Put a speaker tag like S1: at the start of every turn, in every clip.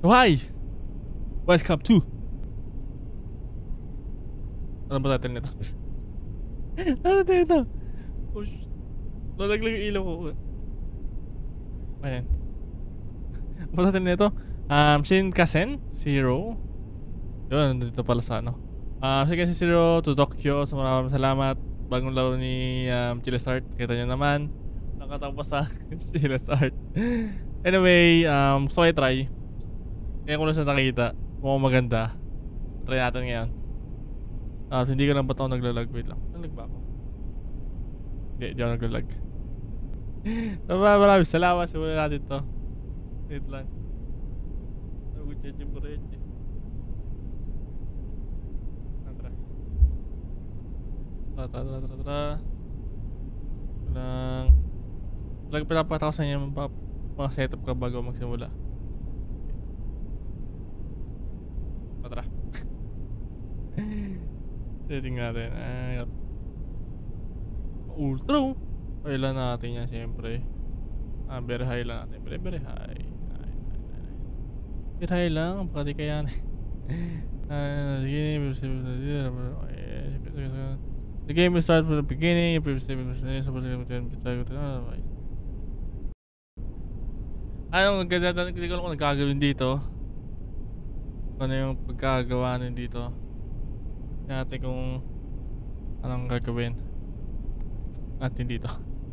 S1: So hi! Welcome to... Ano ba title nito? Ano title nito? Oh shit. Nalaglag yung ilaw ko. Ayan. Ano ba title nito? Shinkansen Zero. Yun, dito pala sa ano. Shinkansen Zero to Tokyo. So maraming salamat. Bagong laro ni Chilestart. Kita nyo naman. Nakatapos sa Chilestart. Anyway, so I try. Kaya ko na siya nakita. Mukhang maganda. Try natin ngayon. Hindi ko lang ba't ako naglalag. Wait lang. Naglag ba ako? Hindi ako naglalag. Maraming salamat. Simulan natin to. Wait lang. Nagucheche po rin. Tara. Talagang pinapakita ko sa inyo mga setup ka bago magsimula. Tara. Tingnan natin. Ultra. Kailan natin yan siyempre. Very high lang natin. Very high. Very high lang. Baka di kaya the game will start from the beginning. Anong ganda? Hindi ko alam kung nagkagawin dito. Ano yung pagkagawa nun dito. Natin kung anong gagawin natin dito.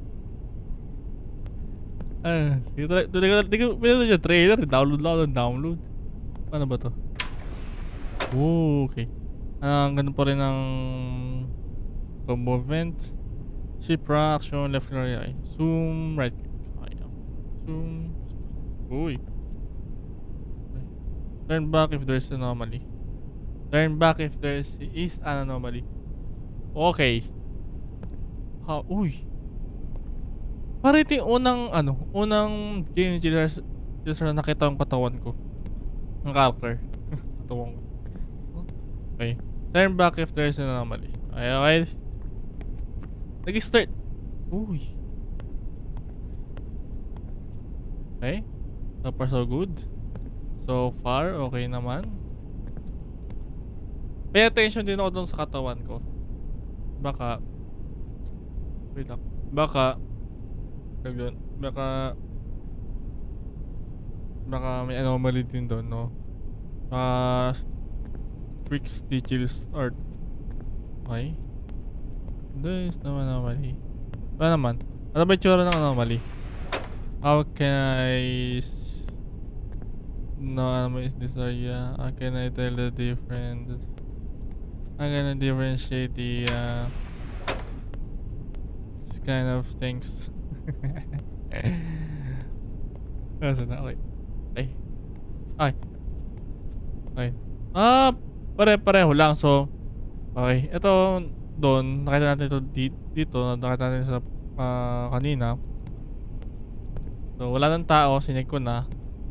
S1: Hindi ko pinanood yung trailer. Download. Ano ba to? Oh, okay. Ganun pa rin ang movement. Shift action, left click, right. Zoom, right click. Zoom. Uy. Turn back if there's anomaly. Turn back if there is an anomaly. Okay. Uy. Parang ito yung unang game ni Chilestart na nakita yung katawan ko. Ang character. Katawan ko. Okay. Turn back if there is an anomaly. Okay. Nag-start. Uy. Okay. So far so good. So far, okay naman. Pay attention din ako dun sa katawan ko. Baka wait lang. Baka may anomaly din doon, no? Tricks the Chilestart. Okay. There's no anomaly. Wala naman. Ano ba yung tsura ng anomaly? How can I... No anomaly is this area. How can I tell the difference? I'm gonna differentiate the this kind of things. Nasaan na? Okay. Okay. Pare-pareho lang. So, okay. Ito, doon. Nakita natin ito dito. Nakita natin sa kanina. So, wala ng tao. Sinig ko na.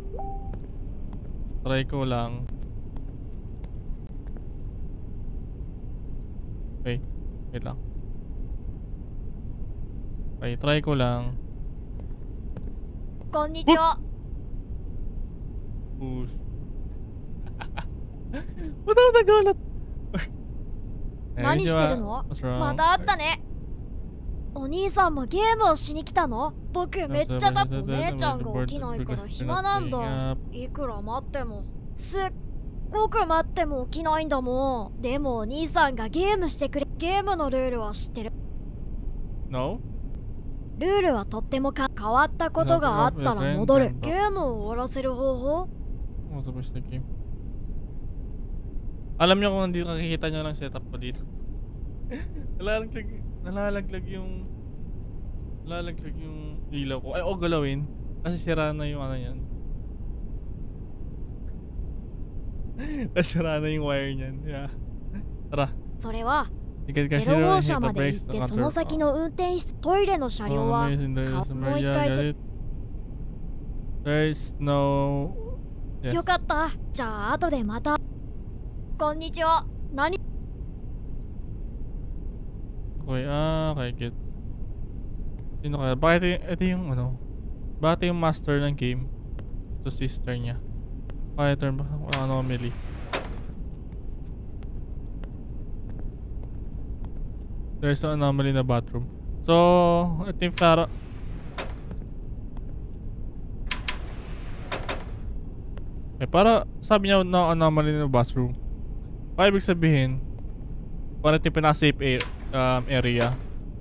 S1: Try ko lang. Okay. Wait lang. Okay, try ko lang.
S2: Konnichiwa.
S1: Push. Ba't ako nagulat?
S2: Nani shiteru no?
S1: What's wrong?
S2: また会ったね。お兄さんもゲームをしに来たの？僕めっちゃだってお姉ちゃんが起きないから暇なんだ。いくら待っても。すっごく待っても起きないんだもん。でもお兄さんがゲームしてくれ。ゲームのルールは知ってる？
S1: No?
S2: ルールはとっても変わったことがあったら戻る。ゲームを終わらせる方法？
S1: Tapos na game. Alam niyo kung hindi nakikita niyo lang setup ko dito. Nalalaglag yung ilaw ko. Ay, galawin. Kasi sira na yung ano yan. Kasi sira na yung wire niyan. Yeah. Tara.
S2: それは
S1: 0
S2: 0号車まで行ってその先の運転室トイレの車両はもう一回
S1: There's no... Yes.
S2: よかった。じゃあ後でまた。こんにちは。何
S1: Okay, okay, gets. Sino kaya? Bakit ito yung ano? Bakit yung master ng game? Ito sister niya. Pattern ba? Anomaly. There's an anomaly in the bathroom. So, I think para... para sabi niya na anomaly in the bathroom. Kaya ibig sabihin, parang ito yung pinaka-safe area.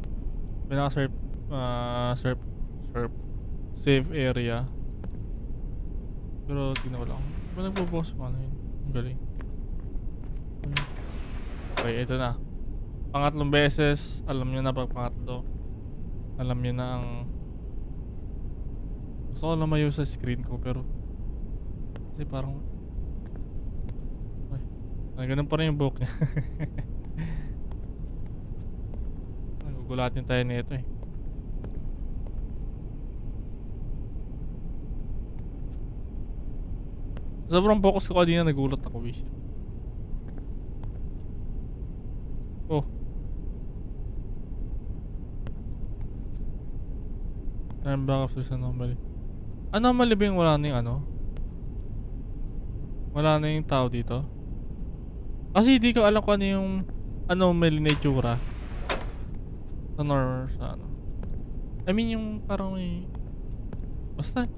S1: Safe area. Pero tignan ko lang. Ba nagpo-boss mo ano yun? Ang galing. Okay, ito na. Pangatlong beses, alam niyo na pag pangatlo. Alam niyo na ang... Gusto ko lumayo sa screen ko pero... Kasi parang... Ay, ganun pa rin yung buhok niya. Nagugulatin tayo nito eh. Sobrang focus ko kanina, nagulat ako, wish. Oh. I'm back after this anomaly. Anomaly ba yung wala na yung ano? Wala na yung tao dito? Kasi hindi ko alam kung ano yung anomaly na itsura. Sa ano. I mean yung parang may... Basta.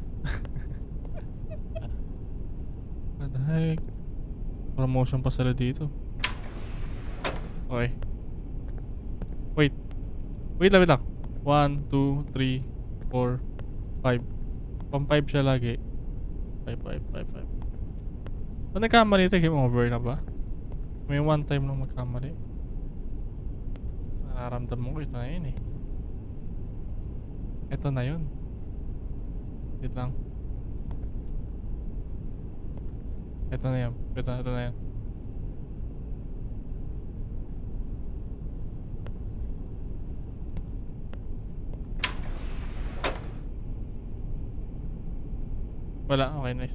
S1: What the heck? Promotion pa sila dito. Okay. Wait. Wait lang. 1, 2, 3, 4, 5. Pang 5 siya lagi. 5. Kung nagkamali ito, game over na ba? May one time lang magkamali. Nararamdaman ko ito na yun eh. Ito na yun. Wait lang. Ito na yan. Ito na yan. Wala. Okay, nice.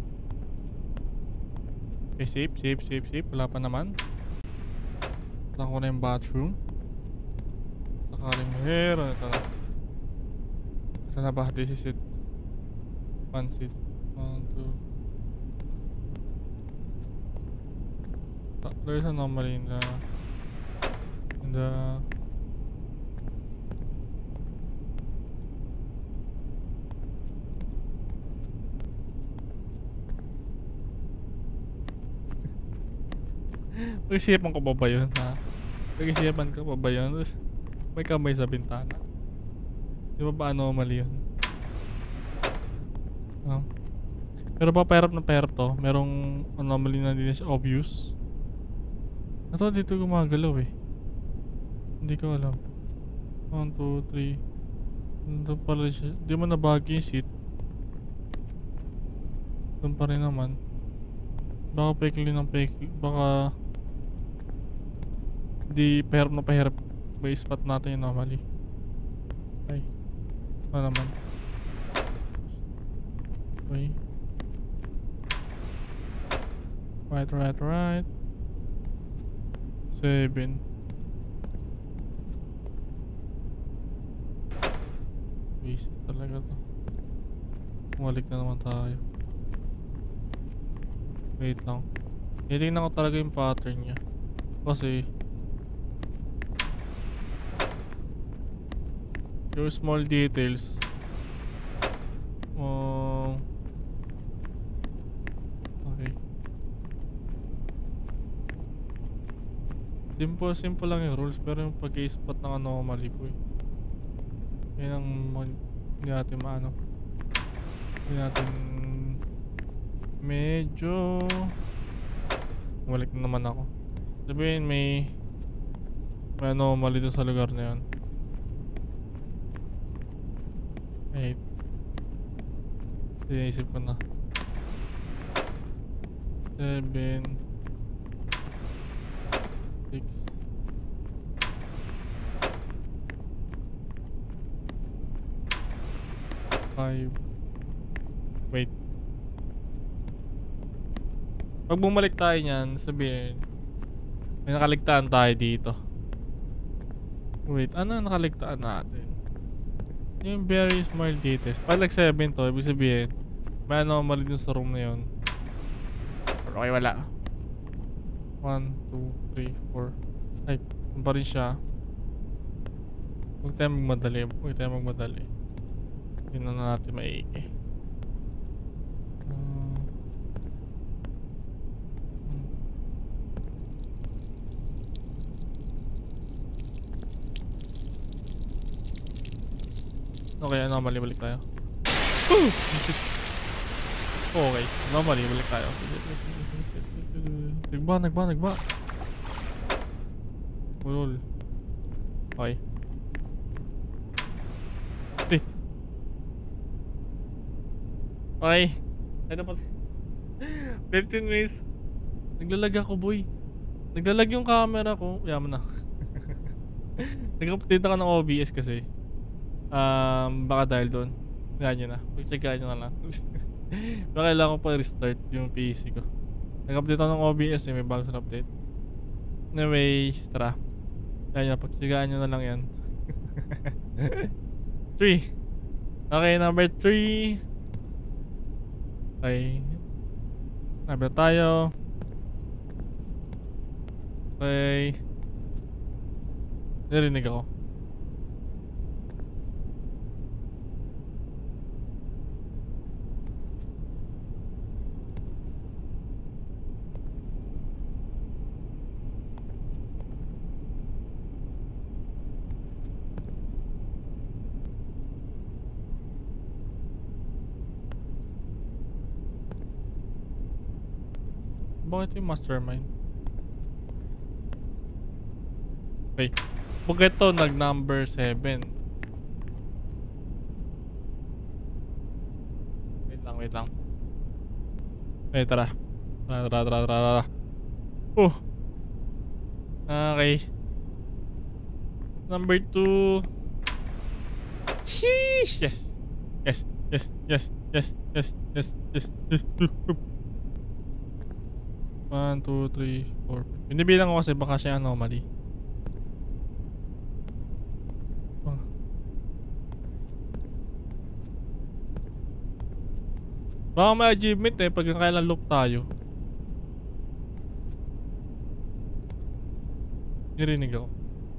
S1: Okay, safe. Wala pa naman. Saan ko na yung bathroom. Sakaling meron. Ito na. Saan na ba? This is it. One seat. 1, 2. There's an anomaly in the Pag-isipan ko pa ba yun, ha? Pag-isipan ko pa ba yun? May kamay sa bintana. Di ba anomaly yun? Pero ba perap na perap to? Merong anomaly na din is obvious. Ito dito gumagalaw eh. Hindi ko alam. 1, 2, 3. Ito pala siya. Di mo nabagi yung seat. Doon pa rin naman. Baka pekli ng pekli. Baka di pahirap na pahirap. May spot natin yung anomaly. Ay. Ano naman? Okay. Right. 7. Visit talaga to. Bumalik na naman tayo. Wait lang. Nilignan ko talaga yung pattern niya. Kasi yung small details. Okay. Simple lang yung rules, pero yung pag-i-spot ng anomaly po eh. Yan ang hindi natin maano. Hindi natin medyo bumalik na naman ako. Sabihin may anomaly doon sa lugar na yun. 8. Iniisip ko na. 7 6 5. Wait. Pag bumalik tayo niyan, sabihin may nakaligtaan tayo dito. Wait, ano nakaligtaan natin? Yung very small details. Pag like 7 to, ibig sabihin may anomaly dun sa room na yun. Okay, wala. 1, 2, 3, 4. Ay, pa rin siya. Huwag tayo magmadali. Huwag tayo magmadali. Yun na natin maigi. Okay, anomaly, balik tayo. Okay, anomaly, balik tayo. Nagba. Ulol. Okay. Okay. Ito pa. 15 minutes. Naglalag ako, boy. Naglalag yung camera ko. Yaman na. Nag-update ako ng OBS kasi. Baka dahil doon. Ganyan na. Pag-checkaan nyo na lang. Baka kailangan ko pa restart yung PC ko. Nag-update ako ng OBS eh. May bagong update. Anyway, tara. Ganyan, pag-checkaan nyo na lang yan. 3. Okay, number 3. Okay. Number tayo. Okay. Narinig ako. Bakit yung mastermind? Okay. Bakit ito nag-number 7? Wait lang. Okay, tara. Tara. Okay. Number 2. Sheesh! Yes. 1, 2, 3, 4. Binibilang ko kasi baka siya anomaly. Baka may achievement eh pag kailan loop tayo. Nirinig ako.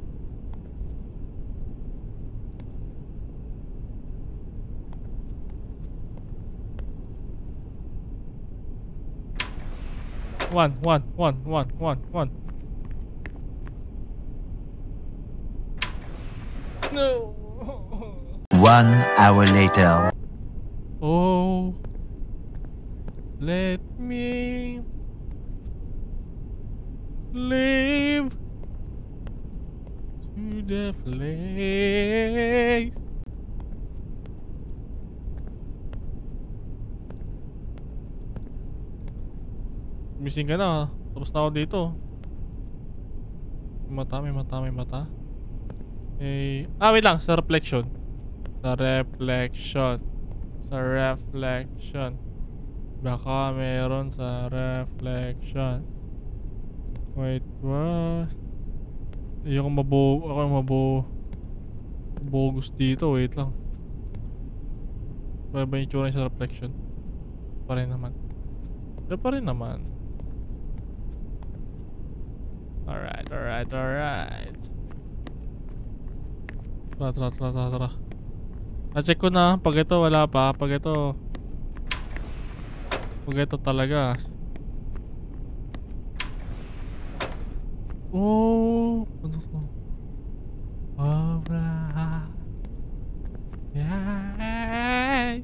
S1: One. No.
S3: 1 hour later.
S1: Oh. Let me live to the place. Missing ka na. Tapos na ako dito. May mata. Eh, wait lang. Sa reflection. Baka meron sa reflection. Wait, what? Ayoko mabogus dito. Wait lang. Ba yung tsura sa reflection? Pa rin naman. Alright. Tara. Na-check ko na. Pag ito, wala pa. Pag ito talaga. Oh! Ano to? Alright. Yes!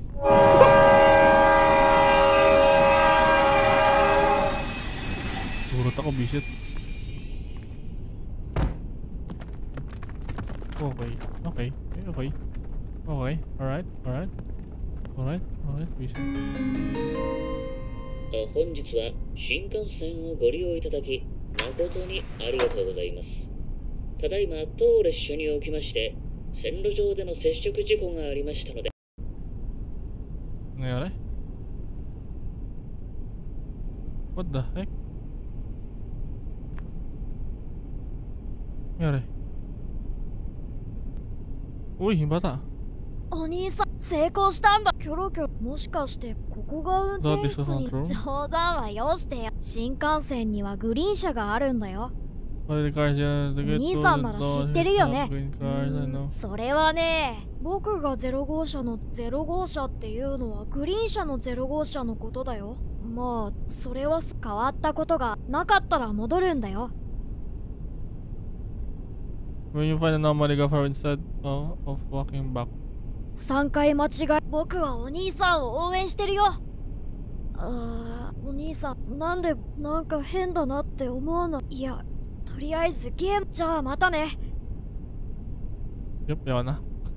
S1: Turot ako, bisit. Okay. Alright. Bisit.
S4: 本日は新幹線をご利用いただき誠にありがとうございます。ただいま当列車におきまして線路上での接触事故がありましたので。
S1: Nangyari? What the heck? Nangyari? Uy, yung bata.
S2: お兄さん成功したんだ。キョロキョロ。もしかしてここが運転室に。冗談はよしてよ。新幹線にはグリーン車があるんだよ。お兄さんなら知ってるよね。それはね、僕が0号車の0号車っていうのはグリーン車の0号車のことだよ。まあそれは変わったことがなかったら戻るんだよ。
S1: When you find an anomaly, go forward instead of walking back.
S2: 3回間違い。僕はお兄さんを応援してるよ。お兄さんなんでなんか変だなって思わない。いや、とりあえずゲーム。じゃあまたね。
S1: Yup, yawan na.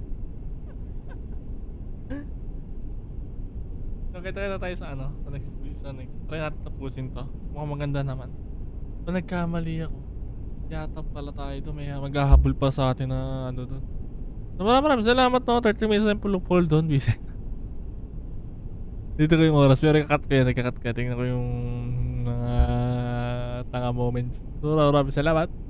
S1: Okay, try tayo sa ano, sa next. Try natin tapusin to. Mukhang maganda naman. Kung nagkamali ako, yata pala tayo doon. May maghahabol pa sa atin na ano doon. Maraming salamat no. 30 minutes na yung pull doon. Busy. Dito ko yung oras. Pero nagkakat ko yan. Tingnan ko yung mga tanga moments. So, maraming salamat.